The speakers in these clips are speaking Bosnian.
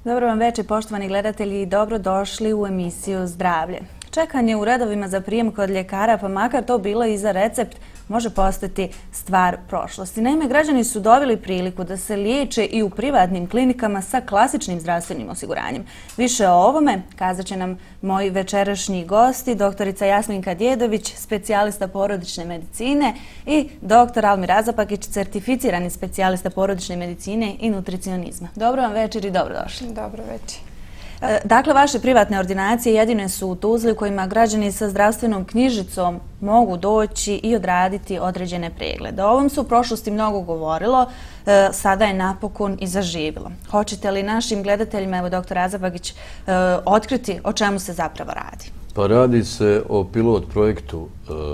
Dobro vam večer, poštovani gledatelji, i dobrodošli u emisiju Zdravlje. Čekanje u redovima za prijem kod ljekara, pa makar to bilo i za recept, može postati stvar prošlosti. Naime, građani su dobili priliku da se liječe i u privatnim klinikama sa klasičnim zdravstvenim osiguranjem. Više o ovome kazat će nam moji večerašnji gosti, doktorica Jasminka Djedović, specijalista porodične medicine, i doktor Almir Azapakić, certificirani specijalista porodične medicine i nutricionizma. Dobro vam večer i dobrodošli. Dobro večer. Dakle, vaše privatne ordinacije jedine su u Tuzli u kojima građani sa zdravstvenom knjižicom mogu doći i odraditi određene preglede. O ovom se u prošlosti mnogo govorilo, sada je napokon i zaživilo. Hoćete li našim gledateljima, evo doktor Azapakić, otkriti o čemu se zapravo radi? Pa radi se o pilot projektu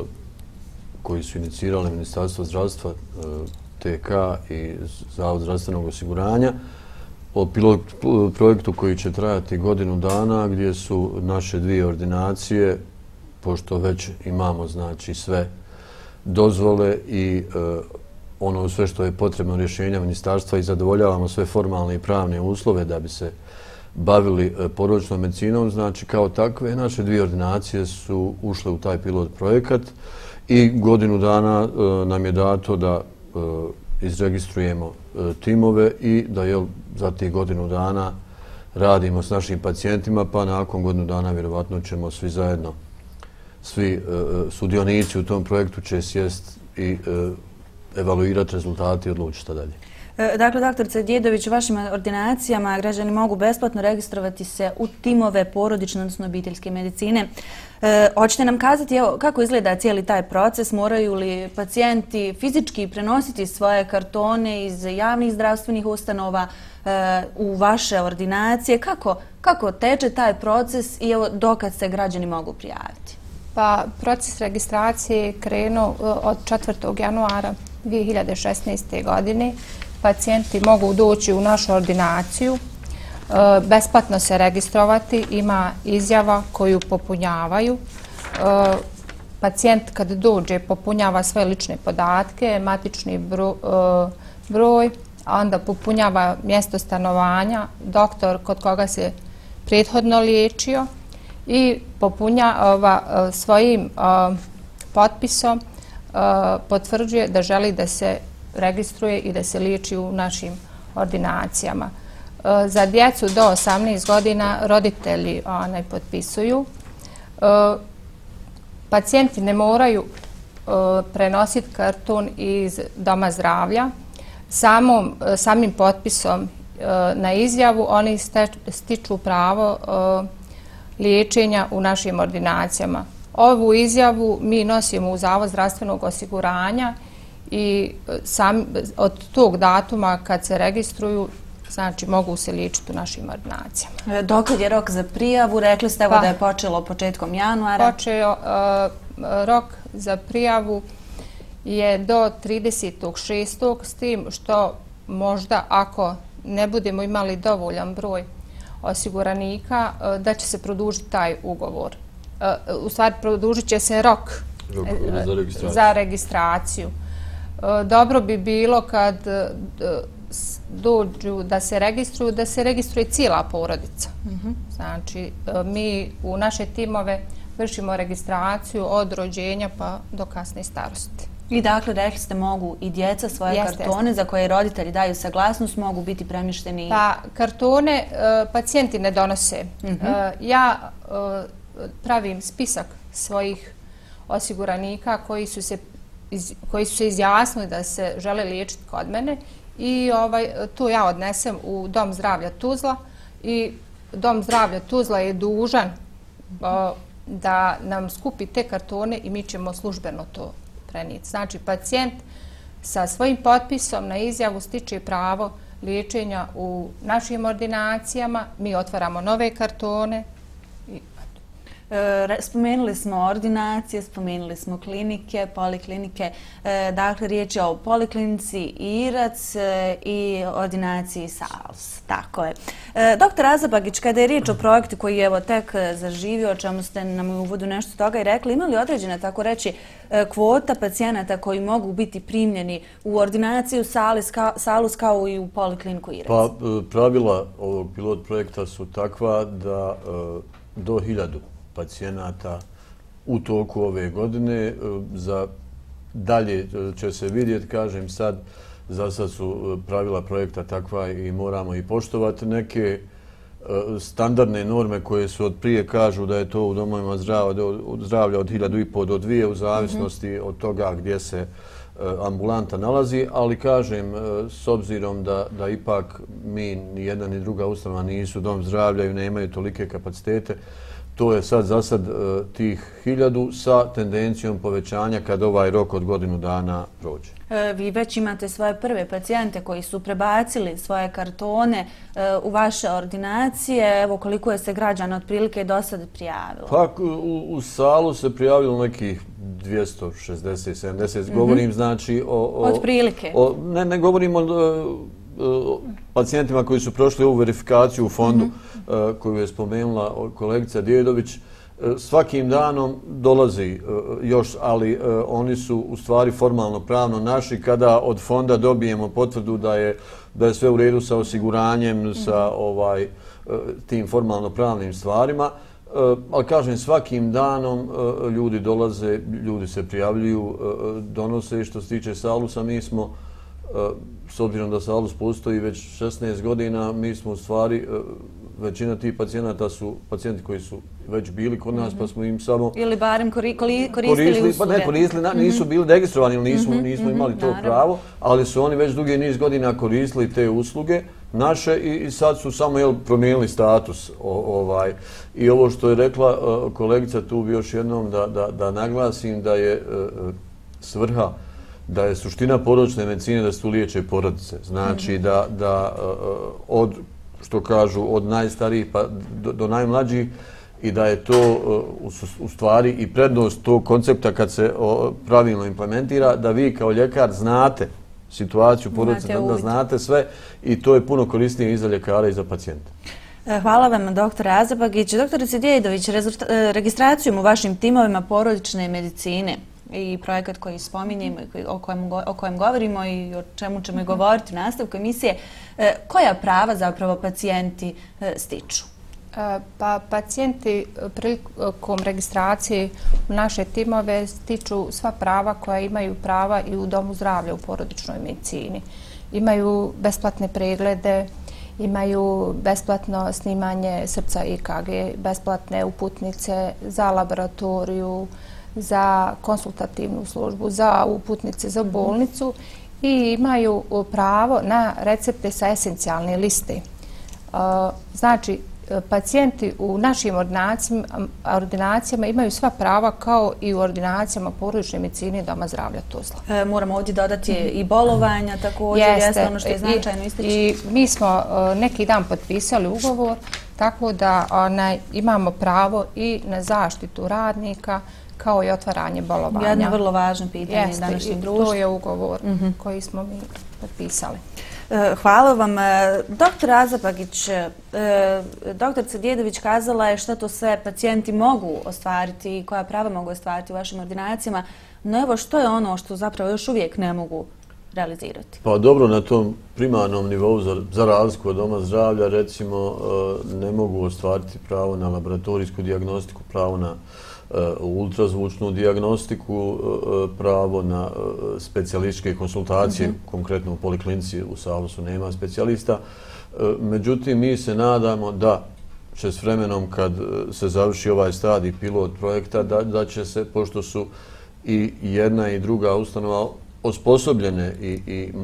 koji su inicirali Ministarstvo zdravstva, TK i Zavod zdravstvenog osiguranja, o pilot projektu koji će trajati godinu dana, gdje su naše dvije ordinacije, pošto već imamo znači sve dozvole i ono sve što je potrebno rješenja ministarstva i zadovoljavamo sve formalne i pravne uslove da bi se bavili porodičnom medicinom, znači kao takve naše dvije ordinacije su ušle u taj pilot projekat i godinu dana nam je dato da izregistrujemo timove i da za tih godinu dana radimo s našim pacijentima, pa nakon godinu dana vjerovatno ćemo svi zajedno, svi sudionici u tom projektu će sjest i evaluirati rezultate i odlučiti šta dalje. Dakle, doktorice Djedović, u vašim ordinacijama građani mogu besplatno registrovati se u timove porodične, odnosno obiteljske medicine. Hoćete nam kazati kako izgleda cijeli taj proces? Moraju li pacijenti fizički prenositi svoje kartone iz javnih zdravstvenih ustanova u vaše ordinacije? Kako teče taj proces i dokad se građani mogu prijaviti? Pa proces registracije je krenuo od 4. januara 2016. godine. Pacijenti mogu doći u našu ordinaciju, besplatno se registrovati, ima izjava koju popunjavaju. Pacijent kad dođe popunjava svoje lične podatke, matični broj, a onda popunjava mjesto stanovanja, doktor kod koga se prethodno liječio i popunjava svojim potpisom, potvrđuje da želi da se registruje i da se liječi u našim ordinacijama. Za djecu do 18 godina roditelji potpisuju. Pacijenti ne moraju prenositi karton iz doma zdravlja. Samim potpisom na izjavu oni stiču pravo liječenja u našim ordinacijama. Ovu izjavu mi nosimo u Zavod zdravstvenog osiguranja i od tog datuma kad se registruju, znači mogu se liječiti u našim ordinacijama. Dokad je rok za prijavu? Rekli ste da je počelo početkom januara. Počeo rok za prijavu je do 30.6. s tim što možda ako ne budemo imali dovoljan broj osiguranika da će se produžiti taj ugovor. U stvari produžit će se rok za registraciju. Dobro bi bilo kad dođu da se registruje cijela porodica. Znači, mi u naše timove vršimo registraciju od rođenja pa do kasne starosti. I dakle, rekli ste, mogu i djeca svoje kartone za koje roditelji daju saglasnost, mogu biti premješteni? Pa, kartone pacijenti ne donose. Ja pravim spisak svojih osiguranika koji su se izjasnili da se žele liječiti kod mene i to ja odnesem u Dom zdravlja Tuzla i Dom zdravlja Tuzla je dužan da nam skupi te kartone i mi ćemo službeno to prenijeti. Znači, pacijent sa svojim potpisom na izjavu stiče pravo liječenja u našim ordinacijama, mi otvaramo nove kartone. Spomenuli smo ordinacije, spomenuli smo klinike, poliklinike. Dakle, riječ je o poliklinici Irac i ordinaciji Salus. Tako je. Doktor Azabagić, kada je riječ o projektu koji je evo tek zaživio, o čemu ste nam u uvodu nešto toga i rekli, ima li određena, tako reći, kvota pacijenata koji mogu biti primljeni u ordinaciju Salus kao i u polikliniku Irac? Pa, pravila ovog pilot projekta su takva da do 1000 pacijenata u toku ove godine. Za dalje će se vidjeti, kažem sad, za sad su pravila projekta takva i moramo i poštovati neke standardne norme koje su od prije kažu da je to u domovima zdravlja od 1500 do 2000 u zavisnosti od toga gdje se ambulanta nalazi, ali kažem, s obzirom da ipak mi ni jedna ni druga ustanova nisu dom zdravlja i nemaju tolike kapacitete, to je sad za sad tih 1000 sa tendencijom povećanja kad ovaj rok od godinu dana prođe. Vi već imate svoje prve pacijente koji su prebacili svoje kartone u vaše ordinacije. Evo koliko je se građana otprilike do sada prijavilo? Pa u Salu se prijavilo nekih 260-70. Govorim znači otprilike? Ne govorim o pacijentima koji su prošli ovu verifikaciju u fondu koju je spomenula kolegica Djedović. Svakim danom dolazi još, ali oni su u stvari formalno pravno naši. Kada od fonda dobijemo potvrdu da je sve u redu sa osiguranjem, sa tim formalno pravnim stvarima, ali kažem, svakim danom ljudi dolaze, ljudi se prijavljuju, donose. Što se tiče Salusa, mi smo, s obzirom da Salus postoji već 16 godina, mi smo u stvari, većina tih pacijenata su pacijenti koji su već bili kod nas, pa smo im samo ili barem koristili usluge. Pa ne koristili, nisu bili registrovani ili nismo imali to pravo, ali su oni već dugi niz godina koristili te usluge naše i sad su samo promijenili status. I ovo što je rekla kolegica, tu bi još jednom da naglasim da je svrha, da je suština porodične medicine da se tu liječe porodice. Znači da od, što kažu, od najstarijih pa do najmlađih, i da je to u stvari i prednost tog koncepta kad se pravilno implementira, da vi kao ljekar znate situaciju porodice, da znate sve, i to je puno korisnije i za ljekara i za pacijenta. Hvala vam, doktore Azabagić. Doktore Djedović, registracijom u vašim timovima porodične medicine i projekat koji spominjemo i o kojem govorimo i o čemu ćemo i govoriti u nastavku emisije, koja prava zapravo pacijenti stiču? Pa pacijenti prilikom registracije u naše timove stiču sva prava koja imaju prava i u domu zdravlja u porodičnoj medicini. Imaju besplatne preglede, imaju besplatno snimanje srca EKG, besplatne uputnice za laboratoriju, za konsultativnu službu, za uputnice za bolnicu i imaju pravo na recepte sa esencijalne liste. Znači, pacijenti u našim ordinacijama imaju sva prava kao i u ordinacijama porodične medicine doma zdravlja Tuzla. Moramo ovdje dodati i bolovanja također, jeste ono što je značajno ističe. I mi smo neki dan potpisali ugovor, tako da imamo pravo i na zaštitu radnika, kao i otvaranje bolovanja. Jedno vrlo važno pitanje današnjeg društva. To je ugovor koji smo mi potpisali. Hvala vam. Doktor Azabagić, doktorica Djedović kazala je što to sve pacijenti mogu ostvariti i koja prava mogu ostvariti u vašim ordinacijama, no evo što je ono što zapravo još uvijek ne mogu realizirati? Pa dobro, na tom primarnom nivou, za razliku od doma zdravlja, recimo ne mogu ostvariti pravo na laboratorijsku dijagnostiku, pravo na ultrazvučnu dijagnostiku, pravo na specijalističke konsultacije, konkretno u poliklinici u Salusu nema specijalista. Međutim, mi se nadamo da će s vremenom, kad se završi ovaj stadij pilot projekta, da će se, pošto su i jedna i druga ustanova osposobljene i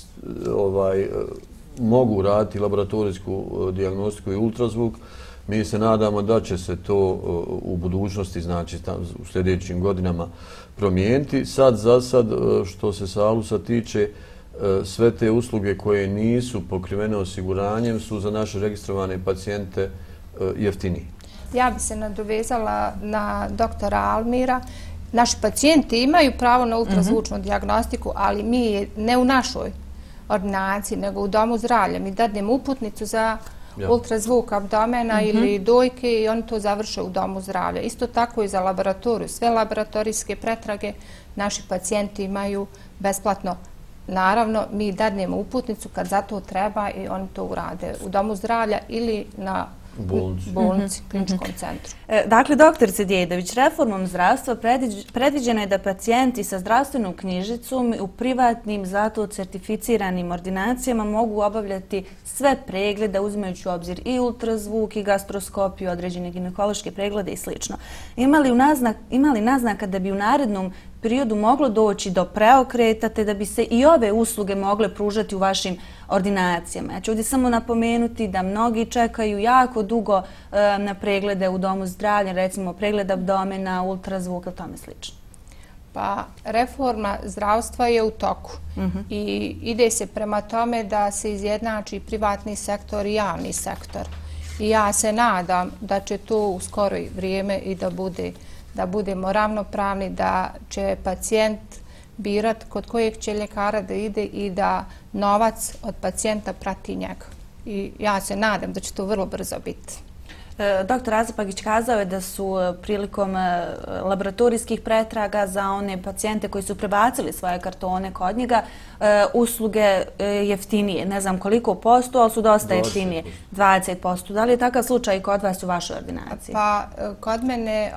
mogu raditi laboratorijsku dijagnostiku i ultrazvuk, mi se nadamo da će se to u budućnosti, znači u sljedećim godinama, promijeniti. Sad za sad, što se Salusa tiče, sve te usluge koje nisu pokrivene osiguranjem su za naše registrovane pacijente jeftinije. Ja bi se nadovezala na doktora Almira. Naši pacijenti imaju pravo na ultrazvučnu dijagnostiku, ali mi ne u našoj ordinaciji, nego u domu zdravlja. Mi dadnemo uputnicu za ultrazvuk abdomena ili dojke i oni to završe u domu zdravlja. Isto tako i za laboratoriju. Sve laboratorijske pretrage naši pacijenti imaju besplatno. Naravno, mi dadnemo uputnicu kad za to treba i oni to urade u domu zdravlja ili na bolnici, kliničkom centru. Dakle, doktorice Djedović, reformom zdravstva predviđeno je da pacijenti sa zdravstvenom knjižicom u privatnim, zato certificiranim ordinacijama mogu obavljati sve preglede, uzimajući u obzir i ultrazvuk, i gastroskopiju, određene ginekološke preglede i sl. Ima li naznaka da bi u narednom periodu moglo doći do preokreta, te da bi se i ove usluge mogle pružati u vašim ordinacijama? Ja ću ovdje samo napomenuti da mnogi čekaju jako dugo na preglede u domu zdravlja, recimo pregled abdomena, ultrazvuk i tome slično. Pa, reforma zdravstva je u toku i ide se prema tome da se izjednači privatni sektor i javni sektor. I ja se nadam da će to u skoroj vrijeme i da budemo ravnopravni, da će pacijent birat kod kojeg će ljekara da ide i da novac od pacijenta prati njega. I ja se nadam da će to vrlo brzo biti. Doktor Azapagić kazao je da su prilikom laboratorijskih pretraga za one pacijente koji su prebacili svoje kartone kod njega usluge jeftinije. Ne znam koliko posto, ali su dosta jeftinije. 20%. Da li je takav slučaj i kod vas u vašoj ordinaciji? Pa, kod mene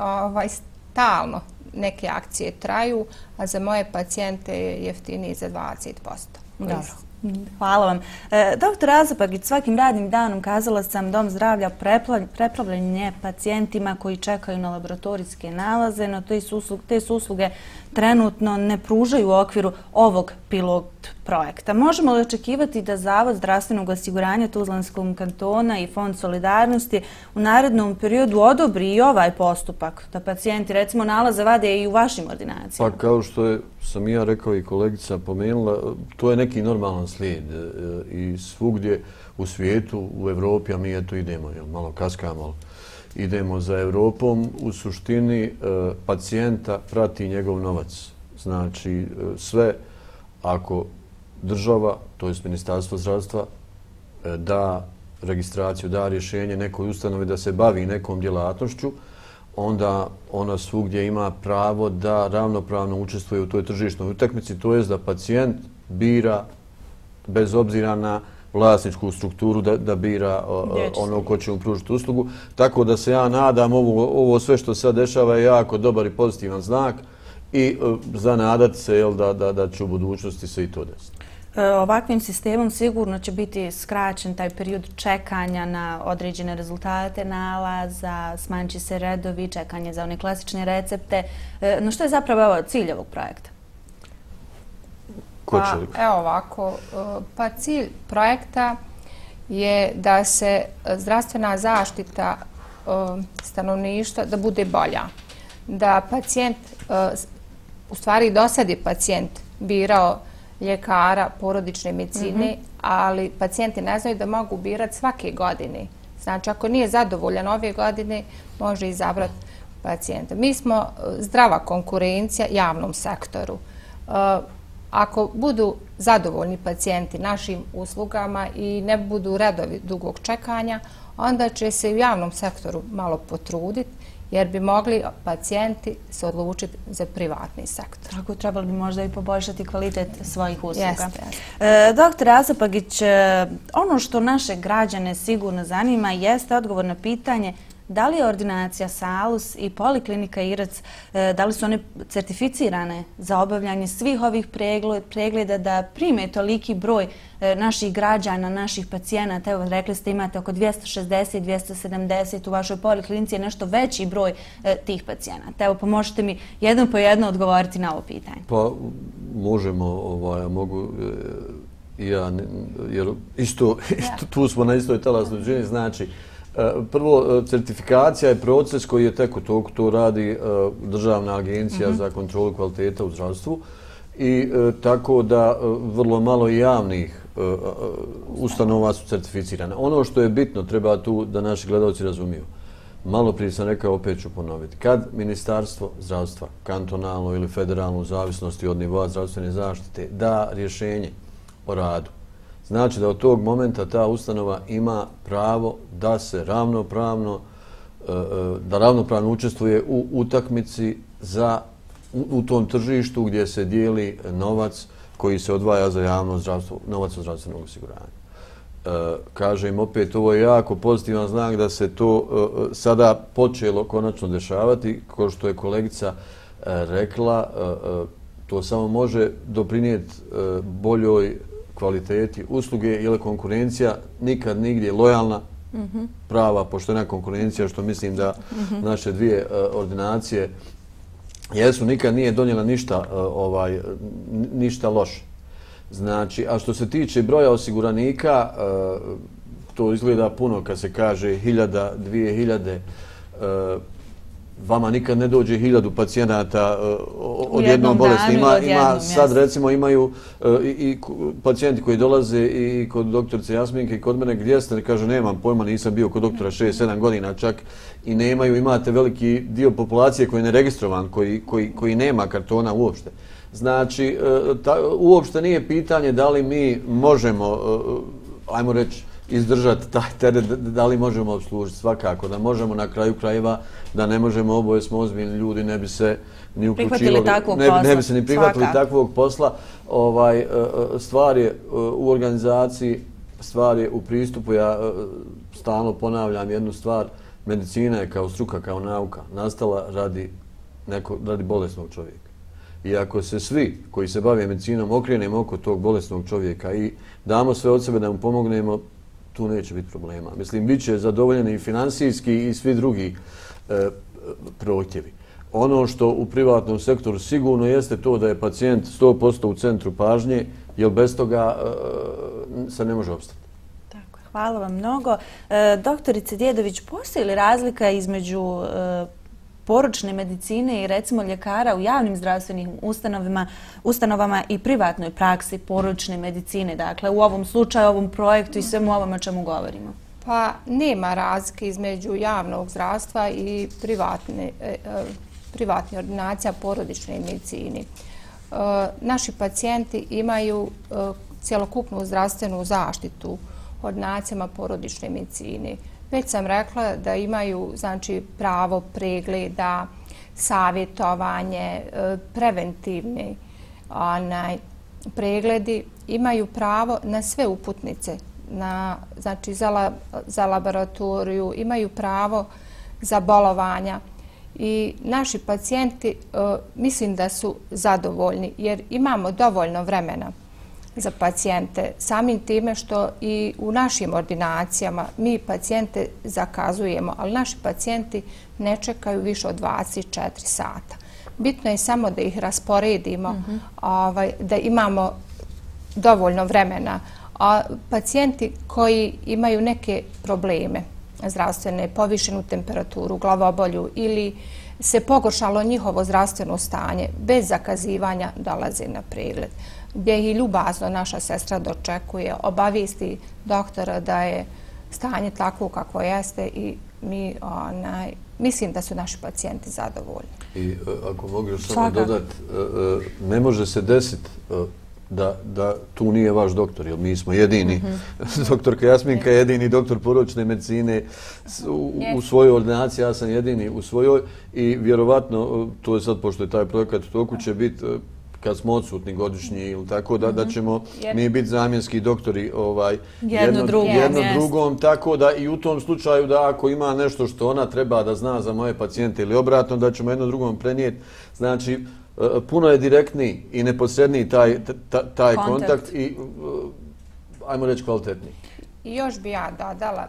stalno neke akcije traju, a za moje pacijente je jeftiniji za 20%. Dobro. Hvala vam. Doktor Azapagić, svakim radnim danom kazala sam dom zdravlja preplavljen je pacijentima koji čekaju na laboratorijske nalaze, no te su usluge trenutno ne pružaju u okviru ovog pilot projekta. Možemo li očekivati da Zavod zdravstvenog osiguranja Tuzlanskog kantona i Fond solidarnosti u narednom periodu odobri i ovaj postupak, da pacijenti recimo nalaze vade i u vašim ordinacijama? Pa kao što sam ja rekao i kolegica pomenula, to je neki normalan slijed i svugdje u svijetu, u Evropi, a mi eto idemo, malo kaskamo, idemo za Evropom, u suštini pacijenta prati njegov novac. Znači sve ako država, to je Ministarstvo zdravstva, da registraciju, da rješenje nekoj ustanovi da se bavi nekom djelatnošću, onda ona svugdje ima pravo da ravnopravno učestvuje u toj tržišnoj utakmici, to je da pacijent bira bez obzira na vlasničku strukturu da bira ono ko će mu pružiti uslugu. Tako da se ja nadam, ovo sve što se sad dešava je jako dobar i pozitivan znak i zanadati se da će u budućnosti se i to desiti. Ovakvim sistemom sigurno će biti skraćen taj period čekanja na određene rezultate nalaza, smanjit će se redovi, čekanje za one klasične recepte. No što je zapravo cilj ovog projekta? Pa, evo ovako, pa cilj projekta je da se zdravstvena zaštita stanovništva da bude bolja. Da pacijent, u stvari do sad je pacijent birao ljekara porodične medicine, ali pacijenti ne znaju da mogu birati svake godine. Znači, ako nije zadovoljan ove godine, može izabrati pacijenta. Mi smo zdrava konkurencija javnom sektoru. Ako budu zadovoljni pacijenti našim uslugama i ne budu redovi dugog čekanja, onda će se u javnom sektoru malo potruditi, jer bi mogli pacijenti se odlučiti za privatni sektor. Tako trebali bi možda i poboljšati kvalitet svojih usluga. Jeste. Doktor Azapagić, ono što naše građane sigurno zanima jeste odgovor na pitanje da li je ordinacija Salus i Poliklinika Irac, da li su one certificirane za obavljanje svih ovih pregleda da prime toliki broj naših građana, naših pacijenata? Evo, rekli ste imate oko 260, 270, u vašoj poliklinici je nešto veći broj tih pacijenata. Evo, pomožete mi jedno po jedno odgovoriti na ovo pitanje. Pa, možemo, mogu i ja, jer isto tu smo na istoj talasnoj dužini, znači prvo, certifikacija je proces koji je tek u toku, to radi Državna agencija za kontrolu kvaliteta u zdravstvu i tako da vrlo malo javnih ustanova su certificirane. Ono što je bitno, treba tu da naši gledalci razumiju. Malo prije sam rekao, opet ću ponoviti. Kad Ministarstvo zdravstva, kantonalno ili federalno, u zavisnosti od nivoa zdravstvene zaštite, da rješenje o radu, znači da od tog momenta ta ustanova ima pravo da se ravnopravno učestvuje u utakmici u tom tržištu gdje se dijeli novac koji se odvaja za javno zdravstvo, novac od zdravstvenog osiguranja. Kažem opet, ovo je jako pozitivan znak da se to sada počelo konačno dešavati. Kao što je kolegica rekla, to samo može doprinijeti boljoj kvaliteti usluge, jer konkurencija nikad nigdje lojalna, prava, poštena konkurencija, što mislim da naše dvije ordinacije jesu, nikad nije donijela ništa loše. Znači, a što se tiče broja osiguranika, to izgleda puno kad se kaže 1000, 2000, vama nikad ne dođe 1000 pacijenata od jednom bolesti. Sad recimo imaju i pacijenti koji dolaze i kod doktorice Jasminke i kod mene, gdje ste, kaže, nemam pojma, nisam bio kod doktora 6-7 godina čak, i nemaju, imate veliki dio populacije koji je neregistrovan, koji nema kartona uopšte. Znači, uopšte nije pitanje da li mi možemo, ajmo reći, izdržati taj teret, da li možemo obslužiti. Svakako da možemo, na kraju krajeva, da ne možemo, oboje smo ozbiljni ljudi, ne bi se ni uključivali, ne bi se ni prihvatili takvog posla. Stvar je u organizaciji, stvar je u pristupu. Ja stalno ponavljam jednu stvar, medicina je kao struka, kao nauka, nastala radi bolesnog čovjeka. I ako se svi koji se bave medicinom okrenemo oko tog bolesnog čovjeka i damo sve od sebe da mu pomognemo, tu neće biti problema. Mislim, bit će zadovoljeni i finansijski i svi drugi prohtjevi. Ono što u privatnom sektoru sigurno jeste to da je pacijent 100% u centru pažnje, jer bez toga se ne može opstati. Hvala vam mnogo. Doktorice Djedović, postoji li razlika između poručne medicine i recimo ljekara u javnim zdravstvenim ustanovama i privatnoj praksi poručne medicine, dakle u ovom slučaju, ovom projektu i svemu ovome o čemu govorimo? Pa nema razlike između javnog zdravstva i privatne ordinacija porodične medicine. Naši pacijenti imaju cjelokupnu zdravstvenu zaštitu ordinacijama porodične medicine. Već sam rekla da imaju, znači, pravo pregleda, savjetovanje, preventivni pregledi, imaju pravo na sve uputnice, znači za laboratoriju, imaju pravo za bolovanja. I naši pacijenti mislim da su zadovoljni jer imamo dovoljno vremena za pacijente, samim time što i u našim ordinacijama mi pacijente zakazujemo, ali naši pacijenti ne čekaju više od 24 sata. Bitno je samo da ih rasporedimo, da imamo dovoljno vremena. A pacijenti koji imaju neke probleme zdravstvene, povišenu temperaturu, glavobolju ili se pogoršalo njihovo zdravstveno stanje, bez zakazivanja dolaze na pregled, gdje i ljubazno naša sestra dočekuje, obavijesti doktora da je stanje takvo kako jeste i mi mislim da su naši pacijenti zadovoljni. I ako mogu još samo dodati, ne može se desiti da tu nije vaš doktor, jer mi smo jedini. Doktorka Jasminka je jedini doktor porodične medicine u svojoj ordinaciji, ja sam jedini u svojoj i vjerovatno, to je sad pošto je taj projekat u toku, će biti kad smo odsutni godišnji ili tako, da ćemo mi biti zamjenski doktori jedno drugom, tako da i u tom slučaju da ako ima nešto što ona treba da zna za moje pacijente ili obratno, da ćemo jedno drugom prenijeti. Znači, puno je direktniji i neposredniji taj kontakt i, ajmo reći, kvalitetniji. I još bi ja dodala,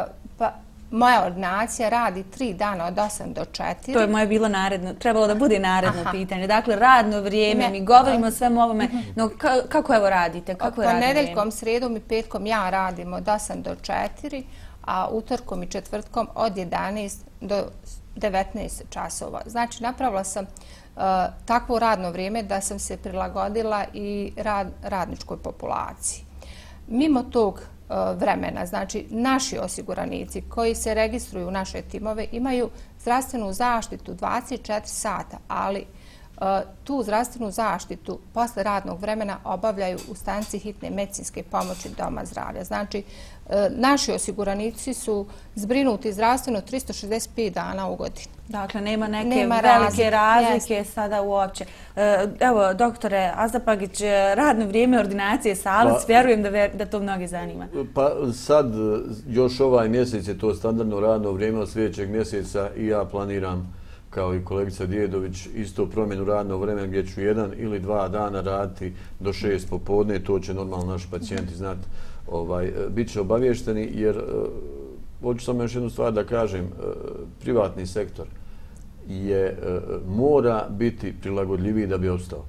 moja ordinacija radi 3 dana od 8 do 4. To je moje bilo naredno, trebalo da bude naredno pitanje. Dakle, radno vrijeme, mi govorimo o svemu ovome, no kako evo radite? Ponedeljkom, sredom i petkom ja radimo od 8 do 4, a utorkom i četvrtkom od 11 do 19 časova. Znači, napravila sam takvo radno vrijeme da sam se prilagodila i radničkoj populaciji. Mimo tog vremena, znači naši osiguranici koji se registruju u naše timove imaju zdravstvenu zaštitu 24 sata, ali tu zdravstvenu zaštitu posle radnog vremena obavljaju u stanici hitne medicinske pomoći Doma zdravlja. Znači, naši osiguranici su zbrinuti zdravstveno 365 dana u godini. Dakle, nema neke velike razlike sada uopće. Evo, doktore Azapagić, radno vrijeme ordinacije Salac, vjerujem da to mnogi zanima. Pa sad, još ovaj mjesec je to standardno radno vrijeme, od sljedećeg mjeseca i ja planiram, kao i kolegica Djedović, isto promjenu radnog vremena gdje ću 1 ili 2 dana raditi do 6 popodne, to će normalno naši pacijenti znati, bit će obavješteni, jer hoću samo još jednu stvar da kažem, privatni sektor mora biti prilagodljiviji da bi opstao.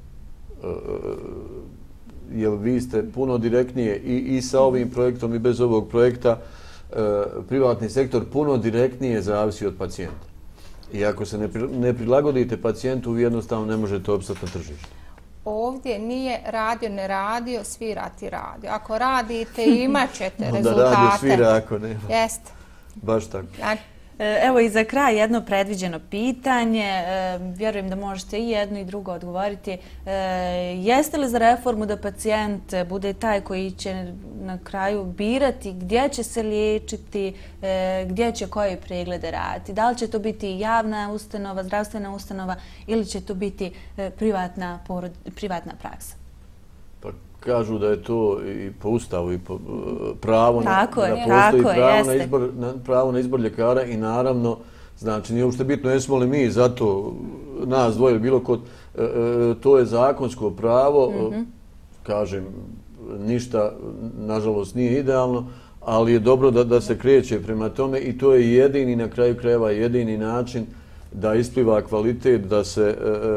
Jer vi ste puno direktnije i sa ovim projektom i bez ovog projekta, privatni sektor puno direktnije zavisi od pacijenta. I ako se ne prilagodite pacijentu, vi jednostavno ne možete opstati na tržištu. Ovdje nije radio, ne radio, svirati radio. Ako radite, imat ćete rezultate. Onda radio svira, ako nema. Jeste. Baš tako. Evo i za kraj jedno predviđeno pitanje. Vjerujem da možete i jedno i drugo odgovoriti. Jeste li za reformu da pacijent bude taj koji će na kraju birati gdje će se liječiti, gdje će koje preglede raditi? Da li će to biti javna ustanova, zdravstvena ustanova ili će to biti privatna praksa? Pa kažu da je to i po ustavu i po pravu da postoji pravo na izbor ljekara i naravno, znači nije uopšte bitno jesmo li mi zato nas dvoje ili bilo kod, to je zakonsko pravo, kažem, ništa nažalost nije idealno, ali je dobro da se kreće prema tome i to je jedini, na kraju krajeva, jedini način da ispliva kvalitet, da se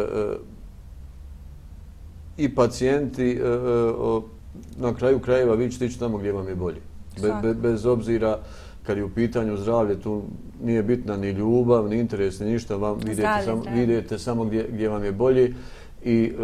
i pacijenti na kraju krajeva vi ćete ići tamo gdje vam je bolje. Bez obzira kad je u pitanju zdravlje, tu nije bitna ni ljubav, ni interes, ni ništa, vidite samo gdje vam je bolje i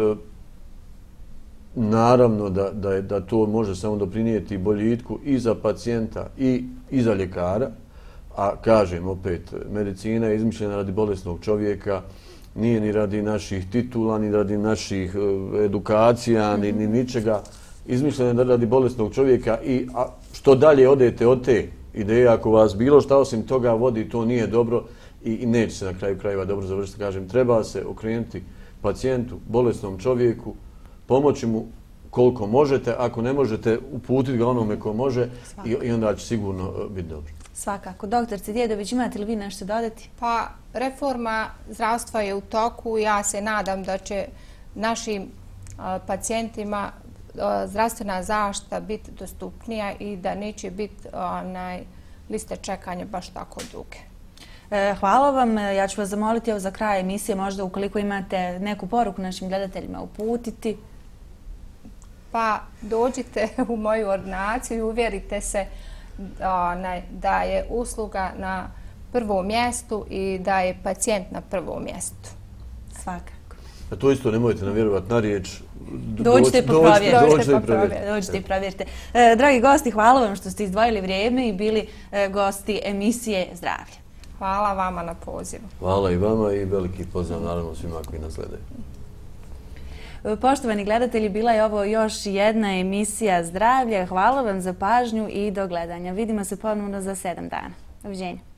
naravno da to može samo doprinijeti boljitku i za pacijenta i za ljekara, a kažem opet, medicina je izmišljena radi bolesnog čovjeka, nije ni radi naših titula, ni radi naših edukacija, ni ničega. Izmišljena je radi bolesnog čovjeka i što dalje odete od te ideje, ako vas bilo šta osim toga vodi, to nije dobro i neće se na kraju krajeva dobro završiti. Kažem, treba se okrenuti pacijentu, bolesnom čovjeku, pomoći mu koliko možete, ako ne možete, uputiti ga onome ko može i onda će sigurno biti dobro. Svakako. Doktorce Djedović, imate li vi nešto dodati? Pa, reforma zdravstva je u toku. Ja se nadam da će našim pacijentima zdravstvena zaštita biti dostupnija i da neće biti liste čekanja baš tako duge. Hvala vam. Ja ću vas zamoliti za kraj emisije, možda ukoliko imate neku poruku našim gledateljima uputiti. Pa dođite u moju ordinaciju i uvjerite se da je usluga na prvom mjestu i da je pacijent na prvom mjestu. Svakako. A to isto nemojte nam vjerovati na riječ. Dođite i provjerite. Dragi gosti, hvala vam što ste izdvojili vrijeme i bili gosti emisije Zdravlje. Hvala vama na pozivu. Hvala i vama i veliki pozdrav naravno svima koji nas gledaju. Poštovani gledatelji, bila je ovo još jedna emisija Zdravlje. Hvala vam za pažnju i do gledanja. Vidimo se ponovno za 7 dana. Doviđenja.